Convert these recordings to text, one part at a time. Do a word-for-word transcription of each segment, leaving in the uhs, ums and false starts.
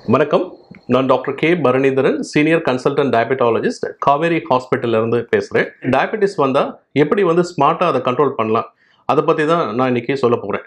வணக்கம். நான் doctor K Bharanidharan, senior consultant diabetologist, Kauvery ஹாஸ்பிட்டல்ல இருந்து பேசுகிறேன். டயபெட்டிஸ் வந்தால் எப்படி வந்து ஸ்மார்ட்டாக அதை கண்ட்ரோல் பண்ணலாம், அதை பற்றி தான் நான் இன்றைக்கி சொல்ல போகிறேன்.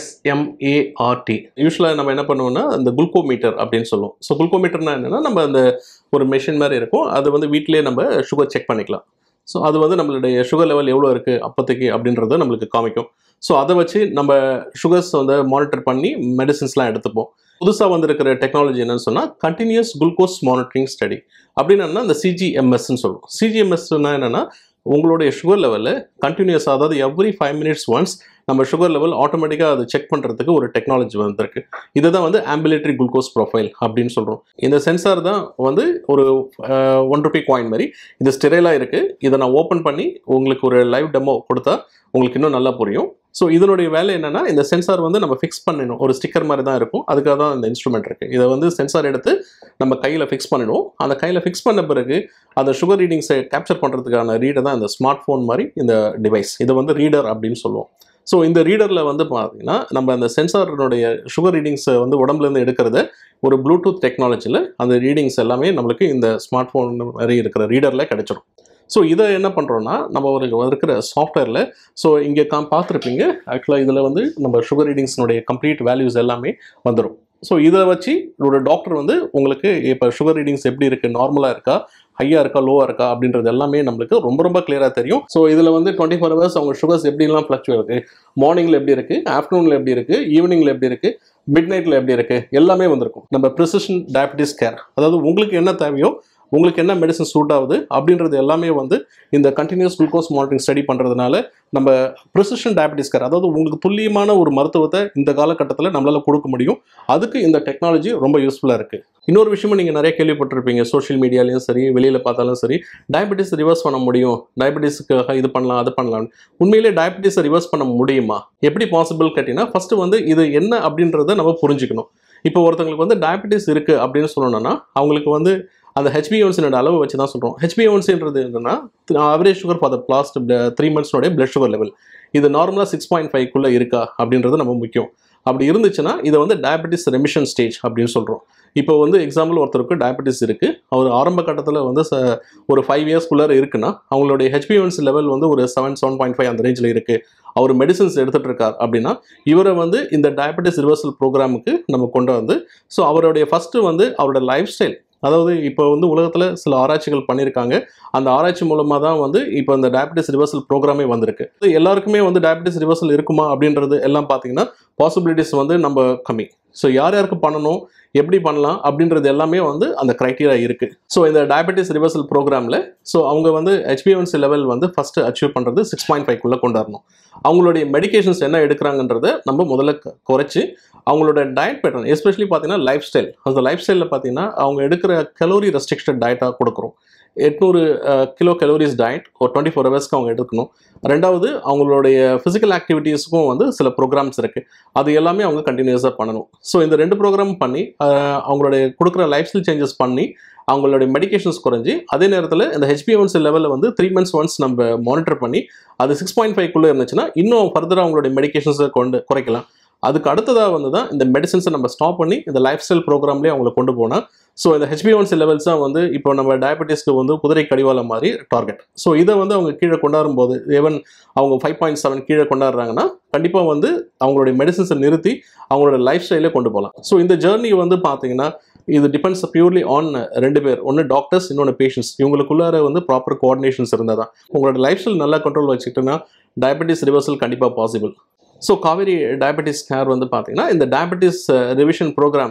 எஸ்எம்ஏஆர்டி யூஸ்வலாக நம்ம என்ன பண்ணுவோம்னா அந்த குளுக்கோமீட்டர் அப்படின்னு சொல்லுவோம். ஸோ குளுக்கோமீட்டர்னா என்னென்னா நம்ம அந்த ஒரு மெஷின் மாதிரி இருக்கும், அது வந்து வீட்டிலே நம்ம சுகர் செக் பண்ணிக்கலாம். ஸோ அது வந்து நம்மளுடைய சுகர் லெவல் எவ்வளோ இருக்குது அப்போதைக்கு அப்படின்றத நம்மளுக்கு காமிக்கும். ஸோ அதை வச்சு நம்ம சுகர்ஸ் வந்து மானிட்டர் பண்ணி மெடிசின்ஸ்லாம் எடுத்துப்போம். புதுசாக வந்திருக்கிற டெக்னாலஜி என்னன்னு சொன்னால் கண்டினியூஸ் குளுக்கோஸ் மானிட்டரிங் ஸ்டடி அப்படின்னா அந்த சிஜிஎம்எஸ்ன்னு சொல்லுவோம். சிஜிஎம்எஸ்னா என்னென்னா உங்களுடைய சுகர் லெவலில் கண்டினியூஸ், அதாவது எவ்ரி ஃபைவ் மினிட்ஸ் ஒன்ஸ் நம்ம சுகர் லெவல் ஆட்டோமேட்டிக்காக அதை செக் பண்ணுறதுக்கு ஒரு டெக்னாலஜி வந்திருக்கு. இதை தான் வந்து ஆம்புலேட்டரி குளுக்கோஸ் ப்ரொஃபைல் அப்படின்னு சொல்கிறோம். இந்த சென்சார் தான் வந்து ஒரு ஒன் ருபி காயின் மாதிரி இது ஸ்டெரைலாக இருக்குது. இதை நான் ஓப்பன் பண்ணி உங்களுக்கு ஒரு லைவ் டெமோ கொடுத்தா உங்களுக்கு இன்னும் நல்லா புரியும். ஸோ இதனுடைய வேலை என்னென்னா இந்த சென்சார் வந்து நம்ம ஃபிக்ஸ் பண்ணணும், ஒரு ஸ்டிக்கர் மாதிரி தான் இருக்கும். அதுக்காக தான் இந்த இன்ஸ்ட்ருமெண்ட் இருக்குது. இதை வந்து சென்சார் எடுத்து நம்ம கையில் ஃபிக்ஸ் பண்ணிடுவோம். அந்த கையில் ஃபிக்ஸ் பண்ண பிறகு அந்த சுகர் ரீடிங்ஸை கேப்சர் பண்ணுறதுக்கான ரீடர் தான் இந்த ஸ்மார்ட் ஃபோன் மாதிரி இந்த டிவைஸ். இதை வந்து ரீடர் அப்படின்னு சொல்லுவோம். ஸோ இந்த ரீடரில் வந்து பார்த்தீங்கன்னா நம்ம அந்த சென்சாரினுடைய சுகர் ரீடிங்ஸை வந்து உடம்புலேருந்து எடுக்கிறத ஒரு ப்ளூடூத் டெக்னாலஜியில் அந்த ரீடிங்ஸ் எல்லாமே நம்மளுக்கு இந்த ஸ்மார்ட் ஃபோன் மாதிரி இருக்கிற ரீடரில் கிடைச்சிடும். ஸோ இதை என்ன பண்ணுறோன்னா நம்ம ஒரு இருக்கிற சாஃப்ட்வேரில், ஸோ இங்கே கா பார்த்துருப்பீங்க ஆக்சுவலாக இதில் வந்து நம்ம சுகர் ரீடிங்ஸ்னுடைய கம்ப்ளீட் வேல்யூஸ் எல்லாமே வந்துடும். ஸோ இதை வச்சு ஒரு டாக்டர் வந்து உங்களுக்கு இப்போ சுகர் ரீடிங்ஸ் எப்படி இருக்குது, நார்மலாக இருக்கா, ஹையாக இருக்கா, லோவாக இருக்கா அப்படின்றது எல்லாமே நம்மளுக்கு ரொம்ப ரொம்ப கிளியராக தெரியும். ஸோ இதில் வந்து டுவெண்ட்டி ஃபோர் ஹவர்ஸ் அவங்க சுகர்ஸ் எப்படிலாம் ஃப்ளக்சுவேட் இருக்குது, மார்னிங்கில் எப்படி இருக்குது, ஆஃப்டர்நூனில் எப்படி இருக்குது, ஈவினிங்கில் எப்படி இருக்குது, மிட் நைட்டில் எப்படி இருக்குது, எல்லாமே வந்திருக்கும். நம்ம ப்ரிசிஷன் டயபெட்டிஸ் கேர், அதாவது உங்களுக்கு என்ன தேவையோ, உங்களுக்கு என்ன மெடிசன் சூட் ஆகுது அப்படின்றது எல்லாமே வந்து இந்த கண்டினியூஸ் குளுக்கோஸ் மானிட்டரிங் ஸ்டடி பண்ணுறதுனால நம்ம ப்ரிசிஷன் டயபெட்டிஸ் கேர், அதாவது உங்களுக்கு துல்லியமான ஒரு மருத்துவத்தை இந்த காலகட்டத்தில் நம்மளால் கொடுக்க முடியும். அதுக்கு இந்த டெக்னாலஜி ரொம்ப யூஸ்ஃபுல்லாக இருக்குது. இன்னொரு விஷயமும் நீங்கள் நிறைய கேள்விப்பட்டிருப்பீங்க, சோஷியல் மீடியாலையும் சரி, வெளியில் பார்த்தாலும் சரி, டயபெட்டிஸ் ரிவர்ஸ் பண்ண முடியும், டயபெட்டிஸ்க்காக இது பண்ணலாம் அது பண்ணலாம். உண்மையிலே டயபெட்டிஸை ரிவர்ஸ் பண்ண முடியுமா, எப்படி பாசிபிள் கேட்டிங்கன்னா ஃபஸ்ட்டு வந்து இது என்ன அப்படின்றத நம்ம புரிஞ்சுக்கணும். இப்போ ஒருத்தவங்களுக்கு வந்து டயபெட்டிஸ் இருக்குது அப்படின்னு சொல்லணும்னா அவங்களுக்கு வந்து அந்த ஹெச்பிஏஒன்சியோட அளவு வச்சு தான் சொல்கிறோம். ஹெச்பிஏஒன்சின்றது என்னன்னா average sugar for the last three மந்த்ஸ்னுடைய பிளட் சுகர் லெவல். இது நார்மலாக சிக்ஸ் பாயிண்ட் ஃபைவ்க்குள்ளே இருக்கா அப்படின்றது நம்ம முக்கியம். அப்படி இருந்துச்சுன்னா இதை வந்து டயபெட்டிஸ் ரெமிஷன் ஸ்டேஜ் அப்படின்னு சொல்கிறோம். இப்போ வந்து எக்ஸாம்பிள் ஒருத்தருக்கு டயபெட்டிஸ் இருக்குது, அவர் ஆரம்ப கட்டத்தில் வந்து ச ஒரு ஃபைவ் இயர்ஸ்க்குள்ளே இருக்குன்னா அவங்களுடைய ஹெச்பிஏஒன்சி லெவல் வந்து ஒரு செவன் செவன் பாயிண்ட் ஃபைவ் அந்த ரேஞ்சில் இருக்குது, அவர் மெடிசன்ஸ் எடுத்துகிட்டு இருக்கார் அப்படின்னா இவரை வந்து இந்த டயபெட்டிஸ் ரிவர்சல் ப்ரோக்ராமுக்கு நம்ம கொண்டு வந்து, ஸோ அவருடைய ஃபஸ்ட்டு வந்து அவரோட லைஃப் ஸ்டைல், அதாவது இப்போ வந்து உலகத்தில் சில ஆராய்ச்சிகள் பண்ணியிருக்காங்க. அந்த ஆராய்ச்சி மூலமாக தான் வந்து இப்போ இந்த டயபெட்டிஸ் ரிவர்சல் ப்ரோக்ராமே வந்திருக்கு. எல்லாருக்குமே வந்து டயபெட்டிஸ் ரிவர்சல் இருக்குமா அப்படின்றது எல்லாம் பார்த்தீங்கன்னா பாசிபிலிட்டிஸ் வந்து நம்ம கம்மி. ஸோ யார் யாருக்கு பண்ணணும், எப்படி பண்ணலாம் அப்படின்றது எல்லாமே வந்து அந்த க்ரைட்டீரியா இருக்குது. ஸோ இந்த டயபெட்டிஸ் ரிவர்சல் ப்ரோக்ராமில் ஸோ அவங்க வந்து ஹெச்பிஏஒன்சி லெவல் வந்து ஃபஸ்ட்டு அச்சீவ் பண்ணுறது சிக்ஸ் பாயிண்ட் ஃபைவ்க்குள்ளே கொண்டாடணும். அவங்களுடைய மெடிகேஷன்ஸ் என்ன எடுக்கிறாங்கன்றதை நம்ம முதல்ல குறைச்சி அவங்களோட டயட் பேட்டர்ன், எஸ்பெஷலி பார்த்தீங்கன்னா லைஃப் ஸ்டைல், அந்த லைஃப் ஸ்டைலில் பார்த்தீங்கன்னா அவங்க எடுக்கிற கலோரி ரெஸ்ட்ரிக்டட் டயட்டாக கொடுக்குறோம். எட்நூறு கிலோ கலோரிஸ் டயட் ஒரு டுவெண்ட்டி ஃபோர் ஹவர்ஸ்க்கு அவங்க எடுக்கணும். ரெண்டாவது அவங்களுடைய ஃபிசிக்கல் ஆக்டிவிட்டீஸுக்கும் வந்து சில ப்ரோக்ராம்ஸ் இருக்குது, அது எல்லாமே அவங்க கண்டினியூஸாக பண்ணணும். ஸோ இந்த ரெண்டு ப்ரோக்ராம் பண்ணி அவங்களுடைய கொடுக்குற லைஃப் ஸ்டைல் சேஞ்சஸ் பண்ணி அவங்களுடைய மெடிகேஷன்ஸ் குறைஞ்சி, அதே நேரத்தில் இந்த ஹெச்பிஏஒன்சி லெவலில் வந்து த்ரீ மந்த்ஸ் ஒன்ஸ் நம்ம மானிட்டர் பண்ணி அது சிக்ஸ் பாயிண்ட் ஃபைவ்க்குள்ளே இருந்துச்சுன்னா இன்னும் ஃபர்தராக அவங்களுடைய மெடிகேஷன்ஸை கொண்டு குறைக்கலாம். அதுக்கு அடுத்ததாக வந்து தான் இந்த மெடிசன்ஸை நம்ம ஸ்டாப் பண்ணி இந்த லைஃப் ஸ்டைல் ப்ரோக்ராம்லேயே அவங்களை கொண்டு போனால், ஸோ இந்த ஹெச்பிஏஒன்சி லெவல்ஸ் தான் வந்து இப்போ நம்ம டயபெட்டிஸ்க்கு வந்து குதிரை கடிவாளம் மாதிரி டார்கெட். ஸோ இதை வந்து அவங்க கீழே கொண்டாடும் போது ஈவன் அவங்க ஃபைவ் பாயிண்ட் செவன் கீழே கொண்டாடுறாங்கன்னா கண்டிப்பாக வந்து அவங்களுடைய மெடிசன்ஸை நிறுத்தி அவங்களோட லைஃப் ஸ்டைலே கொண்டு போகலாம். ஸோ இந்த ஜேர்னி வந்து பார்த்தீங்கன்னா இது டிபெண்ட்ஸ் பியூர்லி ஆன் ரெண்டு பேர், ஒன்று டாக்டர்ஸ், இன்னொன்று பேஷண்ட்ஸ். இவங்களுக்குள்ளார வந்து ப்ராப்பர் கோஆர்டினேஷன்ஸ் இருந்தால் தான் உங்களோட லைஃப் ஸ்டைல் நல்லா கண்ட்ரோல் வச்சுக்கிட்டோன்னா டயபெட்டிஸ் ரிவர்சல் கண்டிப்பாக possible. So Kauvery diabetes care வந்து பார்த்தீங்கன்னா இந்த டயபெட்டிஸ் ரிவிஷன் ப்ரோக்ராம்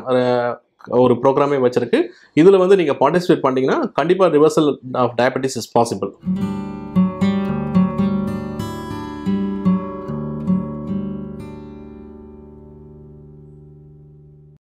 ஒரு ப்ரோக்ராமே வச்சிருக்கு. இதில் வந்து நீங்கள் பார்ட்டிசிபேட் பண்ணிங்கன்னா கண்டிப்பாக reversal of diabetes is possible.